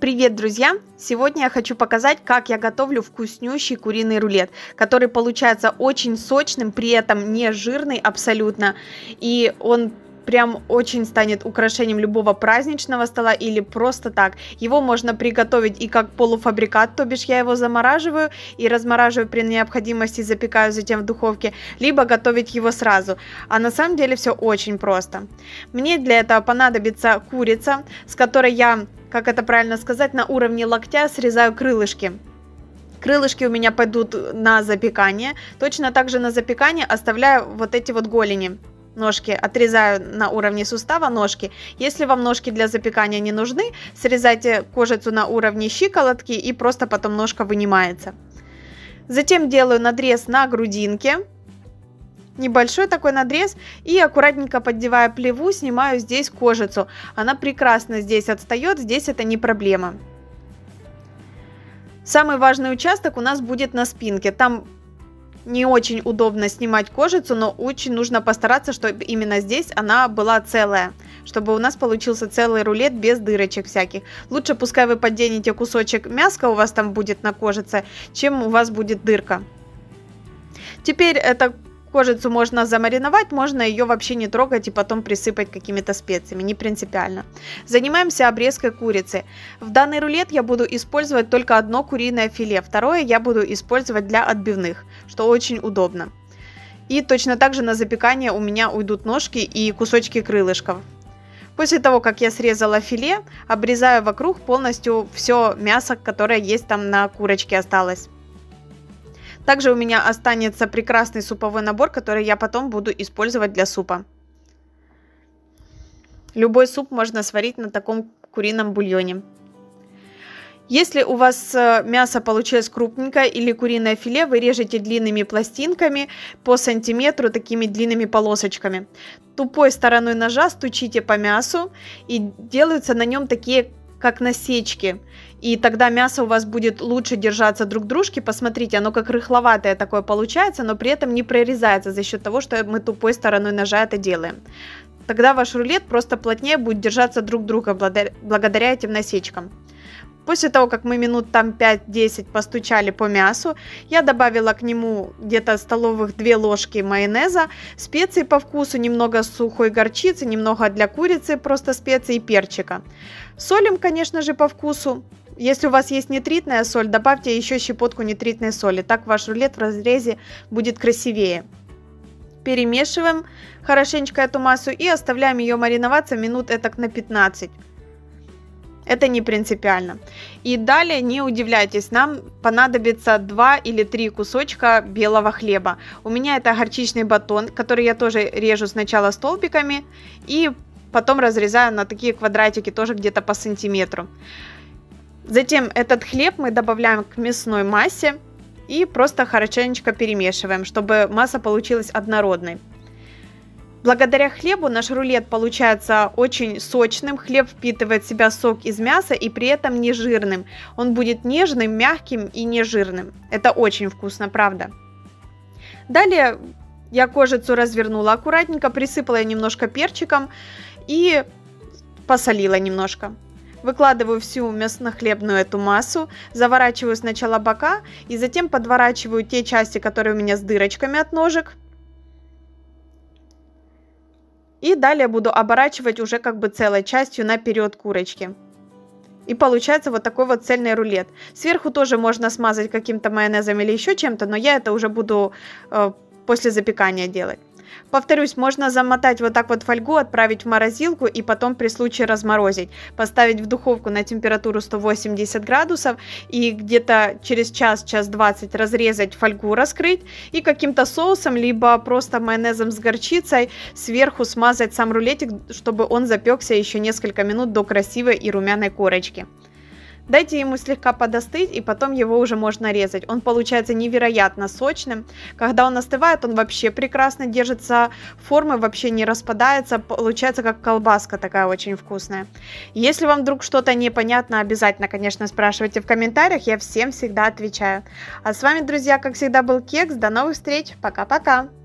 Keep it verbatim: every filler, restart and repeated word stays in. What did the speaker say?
Привет, друзья! Сегодня я хочу показать, как я готовлю вкуснющий куриный рулет, который получается очень сочным, при этом не жирный абсолютно, и он прям очень станет украшением любого праздничного стола или просто так. Его можно приготовить и как полуфабрикат, то бишь я его замораживаю и размораживаю при необходимости, запекаю затем в духовке, либо готовить его сразу. А на самом деле все очень просто. Мне для этого понадобится курица, с которой я, как это правильно сказать, на уровне локтя срезаю крылышки. Крылышки у меня пойдут на запекание. Точно так же на запекание оставляю вот эти вот голени. Ножки отрезаю на уровне сустава ножки. Если вам ножки для запекания не нужны, срезайте кожицу на уровне щиколотки и просто потом ножка вынимается. Затем делаю надрез на грудинке. Небольшой такой надрез. И аккуратненько поддевая плеву, снимаю здесь кожицу. Она прекрасно здесь отстает, здесь это не проблема. Самый важный участок у нас будет на спинке. Там не очень удобно снимать кожицу, но очень нужно постараться, чтобы именно здесь она была целая, чтобы у нас получился целый рулет без дырочек всяких. Лучше пускай вы подденете кусочек мяска, у вас там будет на кожице, чем у вас будет дырка. Теперь эту кожицу можно замариновать, можно ее вообще не трогать и потом присыпать какими-то специями, не принципиально. Занимаемся обрезкой курицы. В данный рулет я буду использовать только одно куриное филе, второе я буду использовать для отбивных, что очень удобно. И точно так же на запекание у меня уйдут ножки и кусочки крылышков. После того, как я срезала филе, обрезаю вокруг полностью все мясо, которое есть там на курочке осталось. Также у меня останется прекрасный суповой набор, который я потом буду использовать для супа. Любой суп можно сварить на таком курином бульоне. Если у вас мясо получилось крупненькое или куриное филе, вы режете длинными пластинками по сантиметру, такими длинными полосочками. Тупой стороной ножа стучите по мясу и делаются на нем такие как насечки. И тогда мясо у вас будет лучше держаться друг к дружке. Посмотрите, оно как рыхловатое такое получается, но при этом не прорезается за счет того, что мы тупой стороной ножа это делаем. Тогда ваш рулет просто плотнее будет держаться друг друга благодаря этим насечкам. После того, как мы минут там пять-десять постучали по мясу, я добавила к нему где-то столовых две ложки майонеза, специй по вкусу, немного сухой горчицы, немного для курицы, просто специй и перчика. Солим, конечно же, по вкусу. Если у вас есть нитритная соль, добавьте еще щепотку нитритной соли, так ваш рулет в разрезе будет красивее. Перемешиваем хорошенечко эту массу и оставляем ее мариноваться минут этак на пятнадцать. Это не принципиально. И далее не удивляйтесь, нам понадобится два или три кусочка белого хлеба. У меня это горчичный батон, который я тоже режу сначала столбиками и потом разрезаю на такие квадратики, тоже где-то по сантиметру. Затем этот хлеб мы добавляем к мясной массе и просто хорошенечко перемешиваем, чтобы масса получилась однородной. Благодаря хлебу наш рулет получается очень сочным, хлеб впитывает в себя сок из мяса и при этом не жирным. Он будет нежным, мягким и не жирным. Это очень вкусно, правда. Далее я кожицу развернула аккуратненько, присыпала ее немножко перчиком и посолила немножко. Выкладываю всю мясно-хлебную эту массу, заворачиваю сначала бока и затем подворачиваю те части, которые у меня с дырочками от ножек. И далее буду оборачивать уже как бы целой частью наперед курочки. И получается вот такой вот цельный рулет. Сверху тоже можно смазать каким-то майонезом или еще чем-то, но я это уже буду э, после запекания делать. Повторюсь, можно замотать вот так вот фольгу, отправить в морозилку и потом при случае разморозить. Поставить в духовку на температуру сто восемьдесят градусов и где-то через час, час двадцать разрезать фольгу, раскрыть и каким-то соусом, либо просто майонезом с горчицей сверху смазать сам рулетик, чтобы он запекся еще несколько минут до красивой и румяной корочки. Дайте ему слегка подостыть, и потом его уже можно резать. Он получается невероятно сочным. Когда он остывает, он вообще прекрасно держится формы, вообще не распадается. Получается как колбаска такая очень вкусная. Если вам вдруг что-то непонятно, обязательно, конечно, спрашивайте в комментариях. Я всем всегда отвечаю. А с вами, друзья, как всегда, был Кекс. До новых встреч. Пока-пока.